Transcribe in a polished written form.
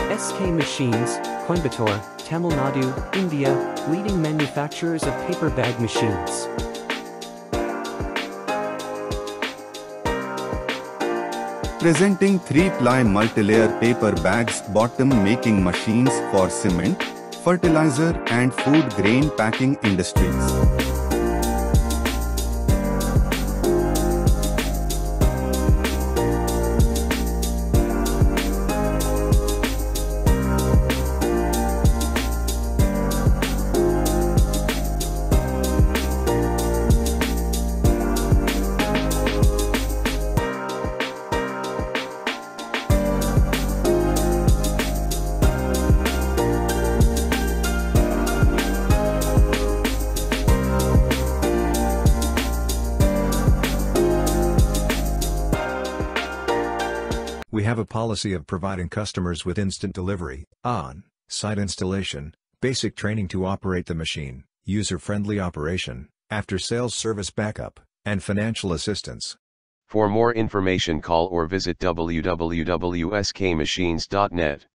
SK Machines, Coimbatore, Tamilnadu, India, leading manufacturers of paper bag machines. Presenting 3-ply multi-layer paper bags bottom making machines for cement, fertilizer and food grain packing industries. We have a policy of providing customers with instant delivery, on-site installation, basic training to operate the machine, user-friendly operation, after-sales service backup, and financial assistance. For more information call or visit www.skmachines.net.